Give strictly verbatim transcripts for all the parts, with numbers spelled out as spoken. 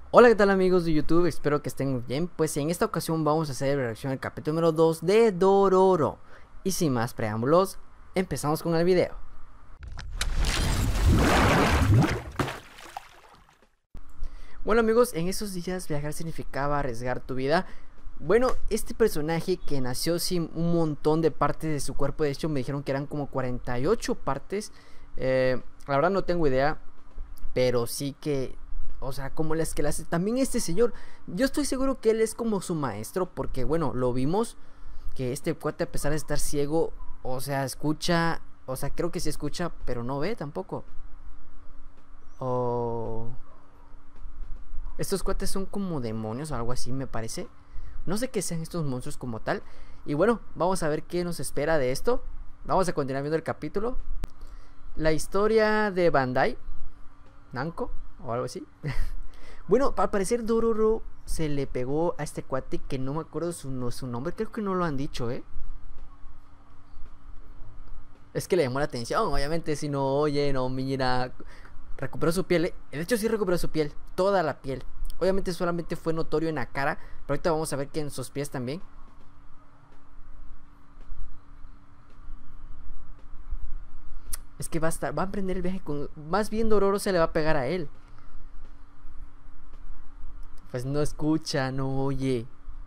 Hola, ¿qué tal amigos de YouTube? Espero que estén muy bien. Pues en esta ocasión vamos a hacer la reacción al capítulo número dos de Dororo. Y sin más preámbulos, empezamos con el video. Bueno amigos, en esos días viajar significaba arriesgar tu vida. Bueno, este personaje que nació sin un montón de partes de su cuerpo, de hecho me dijeron que eran como cuarenta y ocho partes. Eh, la verdad no tengo idea, pero sí que, o sea, como las que le hace. También este señor, yo estoy seguro que él es como su maestro, porque bueno, lo vimos, que este cuate a pesar de estar ciego, o sea, escucha, o sea, creo que sí escucha, pero no ve tampoco. O... Estos cuates son como demonios o algo así, me parece. No sé qué sean estos monstruos como tal. Y bueno, vamos a ver qué nos espera de esto. Vamos a continuar viendo el capítulo. La historia de Bandai Namco o algo así. Bueno, al parecer Dororo se le pegó a este cuate que no me acuerdo su, no, su nombre. Creo que no lo han dicho, ¿eh? Es que le llamó la atención, obviamente. Si no, oye, no, mira. Recuperó su piel. De hecho, sí recuperó su piel. Toda la piel. Obviamente solamente fue notorio en la cara. Pero ahorita vamos a ver que en sus pies también. Es que va a estar. Va a emprender el viaje con. Más bien Dororo se le va a pegar a él. Pues no escucha, no oye.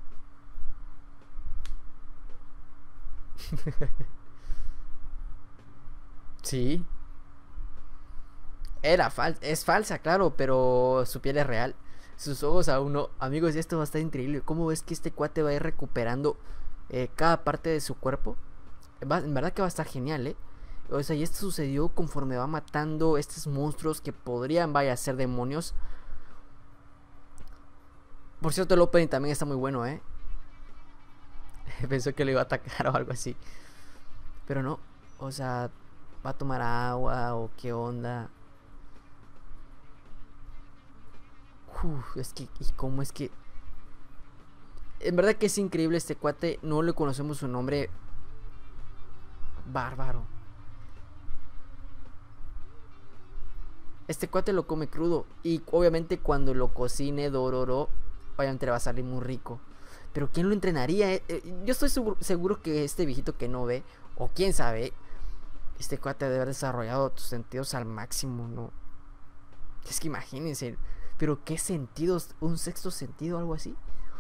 Sí. Era fal es falsa, claro, pero su piel es real. Sus ojos aún no. Amigos, esto va a estar increíble. ¿Cómo ves que este cuate va a ir recuperando eh, cada parte de su cuerpo? Va, en verdad que va a estar genial, ¿eh? O sea, y esto sucedió conforme va matando estos monstruos que podrían, vaya, a ser demonios. Por cierto, el opening también está muy bueno, ¿eh? Pensó que le iba a atacar o algo así. Pero no. O sea, va a tomar agua o qué onda. Uf, es que, ¿y cómo es que? En verdad que es increíble este cuate. No le conocemos su nombre. Bárbaro. Este cuate lo come crudo. Y obviamente cuando lo cocine Dororo, obviamente le va a salir muy rico. Pero ¿quién lo entrenaría? Eh, eh, yo estoy seguro, seguro que este viejito que no ve, o quién sabe, este cuate debe haber desarrollado tus sentidos al máximo, ¿no? Es que imagínense. Pero ¿qué sentidos? ¿Un sexto sentido o algo así?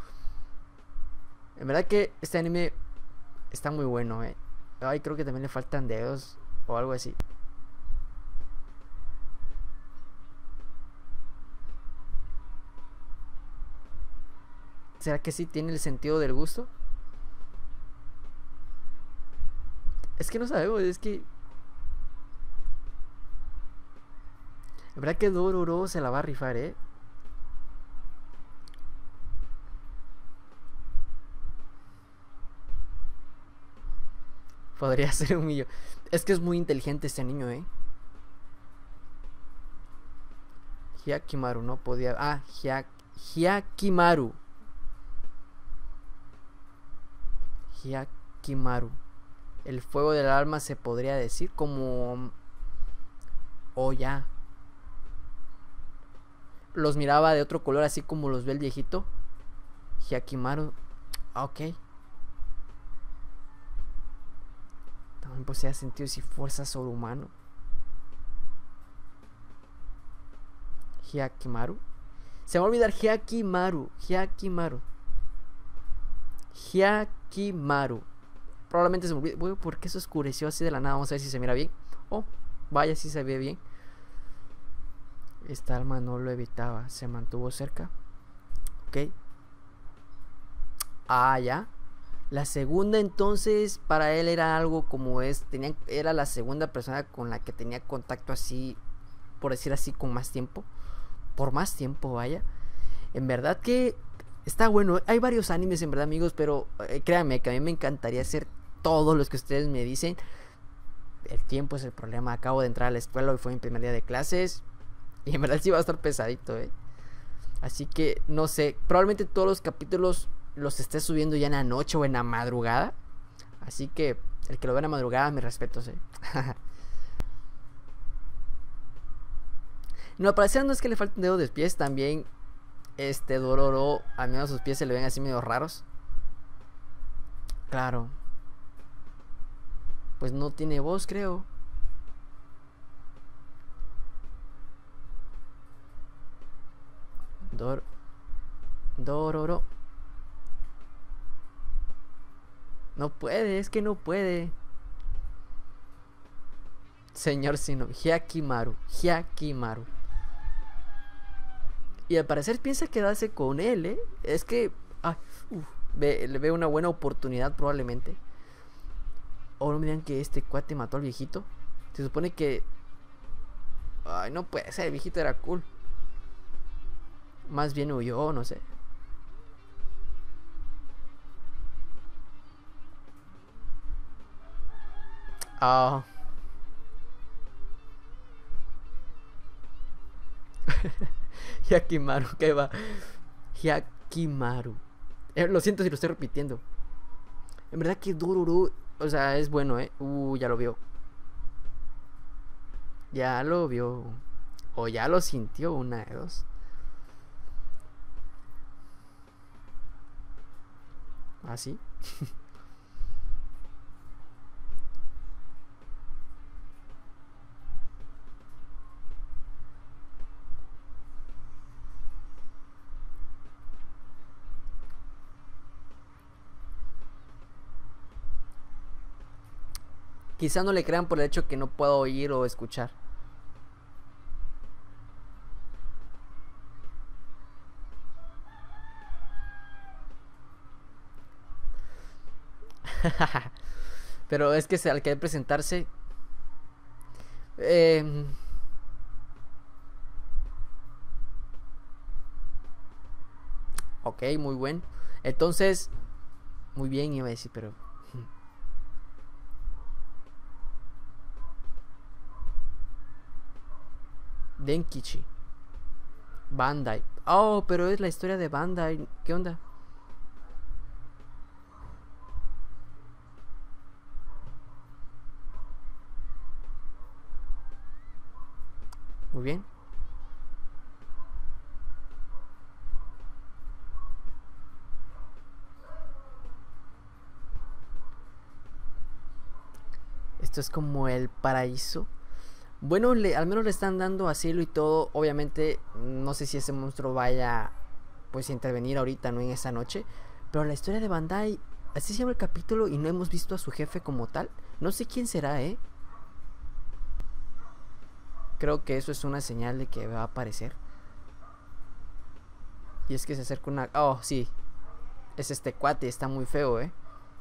En verdad que este anime está muy bueno, eh. Ay, creo que también le faltan dedos o algo así. ¿Será que sí tiene el sentido del gusto? Es que no sabemos, es que... La verdad que Dororo se la va a rifar, eh. Podría ser un millo. Es que es muy inteligente este niño, eh. Hyakimaru no podía... Ah, Hyak... Hyakimaru. Hyakimaru. El fuego del alma se podría decir como... Oh, ya. Los miraba de otro color así como los ve el viejito. Hyakimaru. Ah, ok. También posee sentidos y fuerza sobrehumano. Hyakimaru. Se me va a olvidar Hyakimaru. Hyakimaru. Hyakimaru. Probablemente se me olvide. Bueno, ¿por qué se oscureció así de la nada? Vamos a ver si se mira bien. Oh, vaya, si se ve bien. Esta alma no lo evitaba. Se mantuvo cerca. Ok. Ah, ya. La segunda entonces para él era algo como es. Tenía, era la segunda persona con la que tenía contacto así. Por decir así, con más tiempo. Por más tiempo, vaya. En verdad que está bueno. Hay varios animes en verdad, amigos. Pero eh, créanme que a mí me encantaría hacer todos los que ustedes me dicen. El tiempo es el problema. Acabo de entrar a la escuela. Hoy fue mi primer día de clases. Y en verdad sí va a estar pesadito, eh. Así que no sé. Probablemente todos los capítulos los esté subiendo ya en la noche o en la madrugada. Así que el que lo vea en la madrugada, mis respetos, eh. No, para hacer no es que le falten dedos de pies. También Este Dororo, al menos sus pies se le ven así medio raros. Claro. Pues no tiene voz, creo. Dor Dororo. No puede, es que no puede. Señor Sino, Hyakimaru, Hyakimaru. Y al parecer piensa quedarse con él, ¿eh? Es que... Ay, uf, ve, le ve una buena oportunidad probablemente. O no me digan que este cuate mató al viejito. Se supone que... Ay, no puede ser, el viejito era cool. Más bien huyó, no sé. Ah... Oh. Hyakimaru, ¿qué va? Hyakimaru. Eh, lo siento si lo estoy repitiendo. En verdad que Dororo, o sea, es bueno, ¿eh? Uh, ya lo vio. Ya lo vio. O ya lo sintió, una de dos. ¿Ah, sí? Quizá no le crean por el hecho que no puedo oír o escuchar. Pero es que al querer presentarse... Eh, ok, muy buen. Entonces... Muy bien, iba a decir, pero... Denkichi. Bandai. Oh, pero es la historia de Bandai. ¿Qué onda? Muy bien. Esto es como el paraíso. Bueno, le, al menos le están dando asilo y todo. Obviamente, no sé si ese monstruo vaya pues a intervenir ahorita, no en esa noche. Pero la historia de Bandai, así se llama el capítulo y no hemos visto a su jefe como tal. No sé quién será, ¿eh? Creo que eso es una señal de que va a aparecer. Y es que se acerca una... Oh, sí. Es este cuate, está muy feo, ¿eh?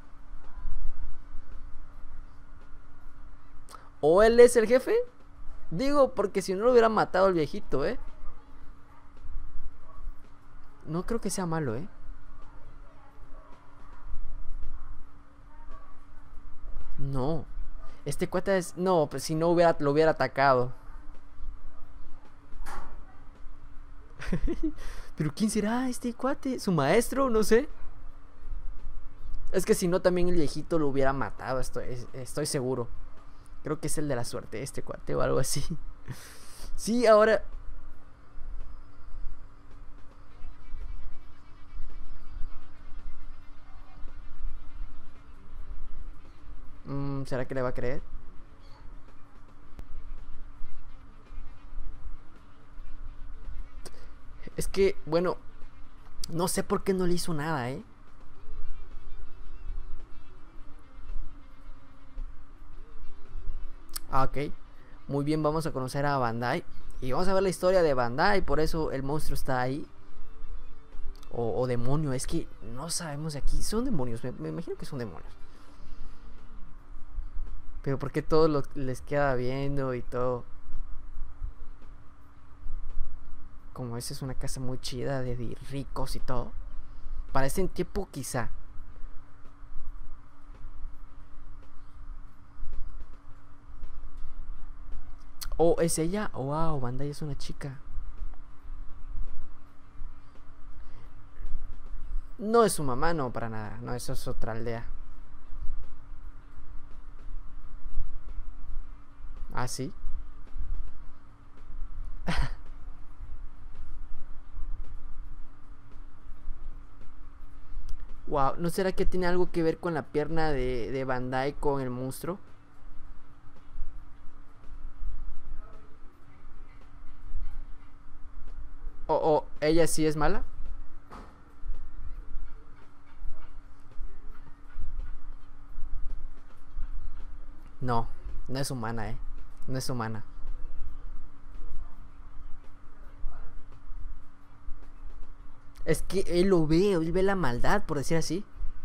¿O él es el jefe? Digo, porque si no lo hubiera matado el viejito, ¿eh? No creo que sea malo, ¿eh? No. Este cuate es... No, pues si no hubiera, lo hubiera atacado. ¿Pero quién será este cuate? ¿Su maestro? No sé. Es que si no, también el viejito lo hubiera matado, estoy, estoy seguro. Creo que es el de la suerte, este cuate o algo así. Sí, ahora... Mm, ¿será que le va a creer? Es que, bueno, no sé por qué no le hizo nada, ¿eh? Ah, ok. Muy bien, vamos a conocer a Bandai. Y vamos a ver la historia de Bandai. Por eso el monstruo está ahí. O, o demonio. Es que no sabemos de aquí. Son demonios. Me, me imagino que son demonios. Pero ¿por qué todo lo, les queda viendo y todo? Como esa es una casa muy chida de ricos y todo. Para ese tiempo quizá. ¿O es ella? Oh, wow, Bandai es una chica. No es su mamá, no, para nada. No, eso es otra aldea. Ah, sí. Wow, ¿no será que tiene algo que ver con la pierna de, de Bandai con el monstruo? ¿O, o ella sí es mala? No, no es humana, eh. No es humana. Es que él lo ve, él ve la maldad, por decir así.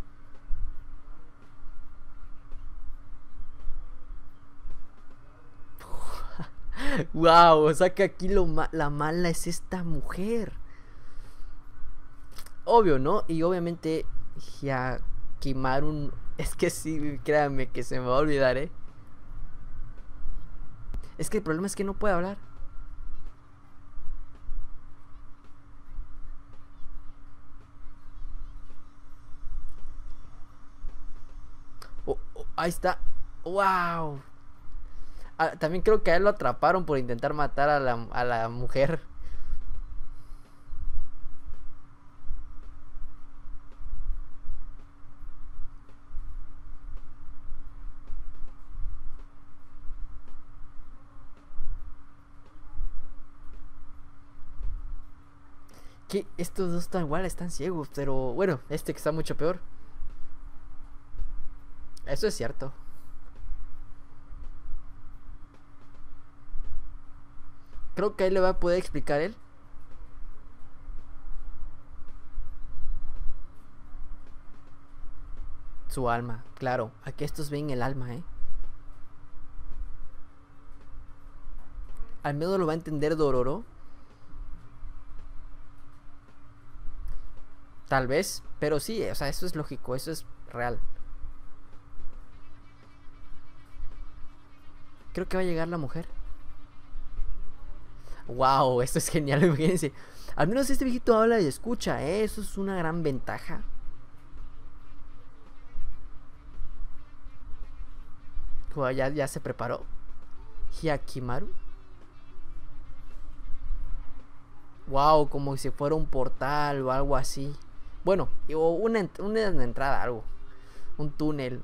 Wow, o sea que aquí lo ma la mala es esta mujer. Obvio, ¿no? Y obviamente Hyakimaru... Es que sí, créanme que se me va a olvidar, ¿eh? Es que el problema es que no puede hablar. Oh, oh, ahí está. Wow. Ah, también creo que a él lo atraparon por intentar matar a la, a la mujer. Que estos dos están igual, están ciegos. Pero bueno, este que está mucho peor. Eso es cierto. Creo que ahí le va a poder explicar él. Su alma, claro. Aquí estos ven el alma, ¿eh? Al menos lo va a entender Dororo. Tal vez. Pero sí, o sea, eso es lógico, eso es real. Creo que va a llegar la mujer. Wow, esto es genial, imagínense. Al menos este viejito habla y escucha, ¿eh? Eso es una gran ventaja. Wow, ya, ya se preparó. Hyakimaru. Wow, como si fuera un portal o algo así. Bueno, o una, una entrada, algo. Un túnel.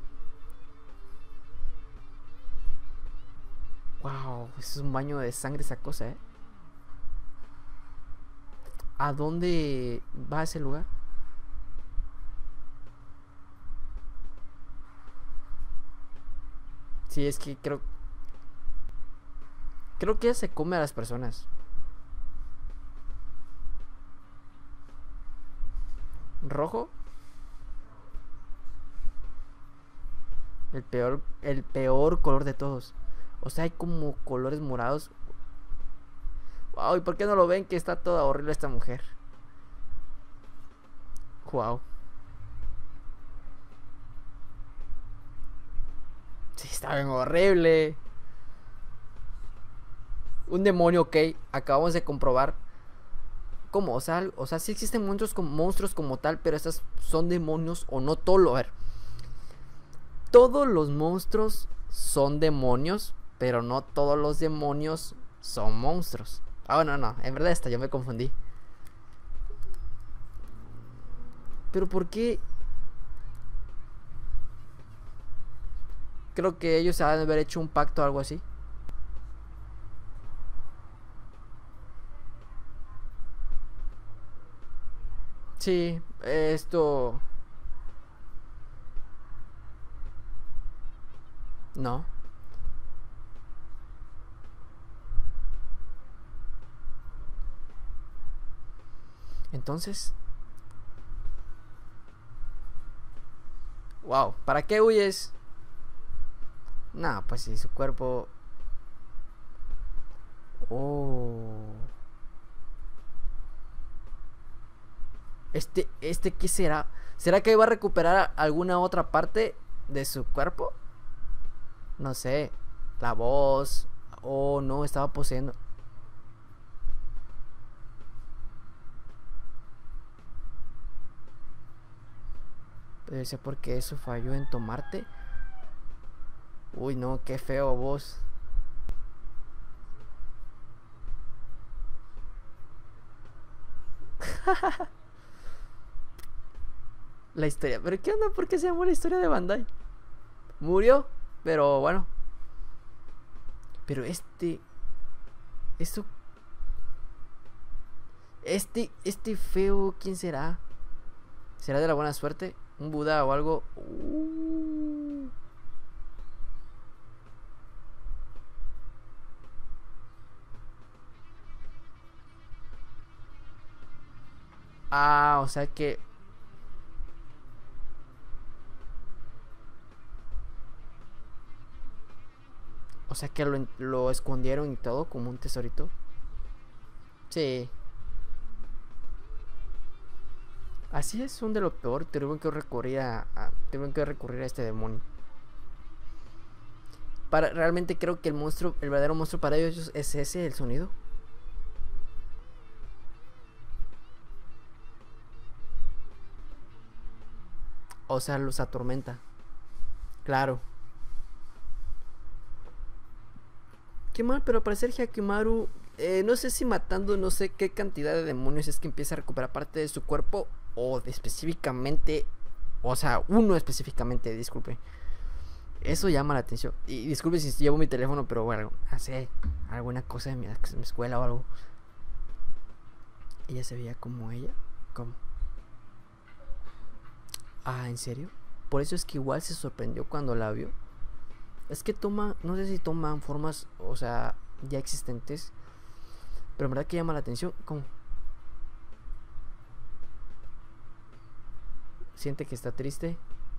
Wow, es un baño de sangre esa cosa, ¿eh? ¿A dónde va ese lugar? Sí, es que creo... Creo que ella se come a las personas. ¿Rojo? El peor, el peor color de todos. O sea, hay como colores morados. Wow, ¿y por qué no lo ven que está toda horrible esta mujer? Wow. Sí, está bien horrible. Un demonio, ok. Acabamos de comprobar. ¿Cómo? O sea, o sea, sí existen monstruos como, monstruos como tal, pero estos son demonios o no todo. A ver. Todos los monstruos son demonios, pero no todos los demonios son monstruos. Ah, no, no, en verdad esta yo me confundí. Pero ¿por qué? Creo que ellos han de haber hecho un pacto o algo así. Sí, esto... No. Entonces... Wow, ¿para qué huyes? No, pues si su cuerpo... Oh... Este, este, ¿qué será? ¿Será que va a recuperar alguna otra parte de su cuerpo? No sé, la voz. Oh, no, estaba poseyendo. Debe ser porque eso falló en tomarte. Uy, no, qué feo vos. La historia. ¿Pero qué onda? ¿Por qué se llamó la historia de Bandai? Murió, pero bueno. Pero este... Esto... Este... Este feo, ¿quién será? ¿Será de la buena suerte? ¿Un Buda o algo? Uh... Ah, o sea que... O sea que lo, lo escondieron y todo como un tesorito. Sí. Así es, son de lo peor. Tuvieron que recurrir a, a tuvieron que recurrir a este demonio. Para, realmente creo que el monstruo, el verdadero monstruo para ellos es ese, el sonido. O sea, los atormenta. Claro. Qué mal, pero al parecer Hyakkimaru, eh, no sé si matando no sé qué cantidad de demonios es que empieza a recuperar parte de su cuerpo. O de específicamente, o sea, uno específicamente, disculpe. Eso llama la atención. Y disculpe si llevo mi teléfono, pero bueno, hace alguna cosa en mi, en mi escuela o algo. Ella se veía como ella. ¿Cómo? Ah, ¿en serio? Por eso es que igual se sorprendió cuando la vio. Es que toma, no sé si toman formas, o sea, ya existentes. Pero en verdad que llama la atención. ¿Cómo? Siente que está triste.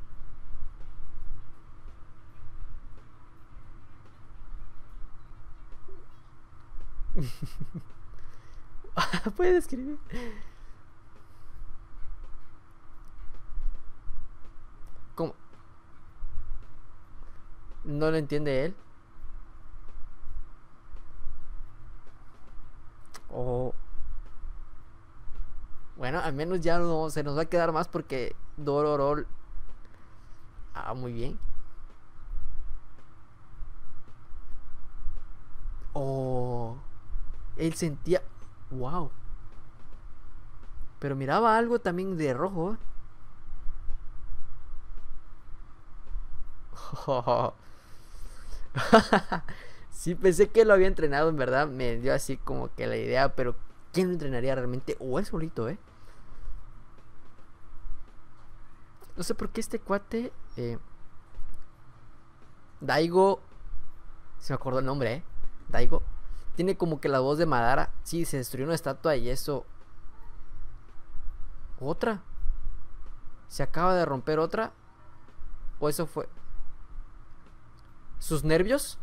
Puede escribir. ¿Cómo? ¿No lo entiende él? O... Bueno, al menos ya no se nos va a quedar más porque Dororol... Ah, muy bien. Oh... Él sentía... Wow. Pero miraba algo también de rojo. Oh. Sí, pensé que lo había entrenado, en verdad. Me dio así como que la idea, pero ¿quién lo entrenaría realmente? O él solito, ¿eh? No sé por qué este cuate... Eh, Daigo... Se me acordó el nombre, ¿eh? Daigo. Tiene como que la voz de Madara. Sí, se destruyó una estatua y eso... ¿Otra? ¿Se acaba de romper otra? ¿O eso fue...? ¿Sus nervios?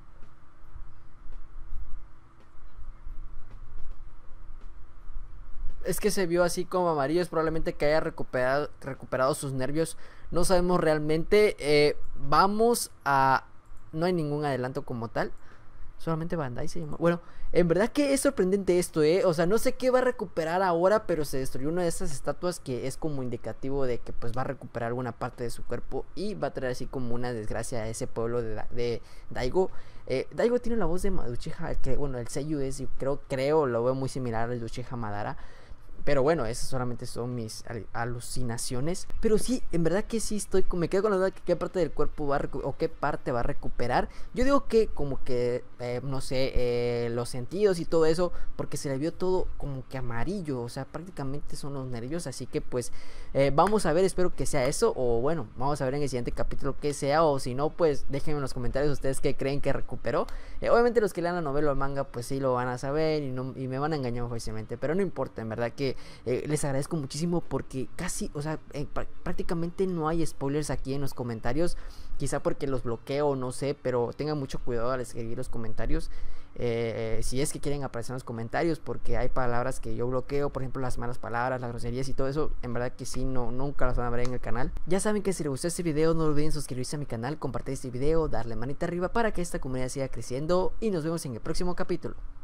Es que se vio así como amarillo. Es probablemente que haya recuperado, recuperado sus nervios. No sabemos realmente. eh, Vamos a... No hay ningún adelanto como tal. Solamente Bandai se llama. Bueno, en verdad que es sorprendente esto, eh. O sea, no sé qué va a recuperar ahora, pero se destruyó una de esas estatuas que es como indicativo de que pues va a recuperar alguna parte de su cuerpo y va a traer así como una desgracia a ese pueblo de, de Daigo. Eh, Daigo tiene la voz de Uchiha, que bueno, el seiyuu es, y creo, creo, lo veo muy similar al de Uchiha Madara. Pero bueno, esas solamente son mis al alucinaciones. Pero sí, en verdad que sí estoy... Me quedo con la duda de qué parte del cuerpo va a o qué parte va a recuperar. Yo digo que como que, eh, no sé, eh, los sentidos y todo eso. Porque se le vio todo como que amarillo. O sea, prácticamente son los nervios. Así que pues eh, vamos a ver, espero que sea eso. O bueno, vamos a ver en el siguiente capítulo qué sea. O si no, pues déjenme en los comentarios ustedes qué creen que recuperó. Eh, obviamente los que lean la novela o el manga pues sí lo van a saber y, no, y me van a engañar fácilmente. Pero no importa, en verdad que... Eh, les agradezco muchísimo porque casi, o sea, eh, prácticamente no hay spoilers aquí en los comentarios. Quizá porque los bloqueo, no sé, pero tengan mucho cuidado al escribir los comentarios. Eh, si es que quieren aparecer en los comentarios, porque hay palabras que yo bloqueo, por ejemplo las malas palabras, las groserías y todo eso. En verdad que sí, no, nunca las van a ver en el canal. Ya saben que si les gustó este video, no olviden suscribirse a mi canal, compartir este video, darle manita arriba para que esta comunidad siga creciendo. Y nos vemos en el próximo capítulo.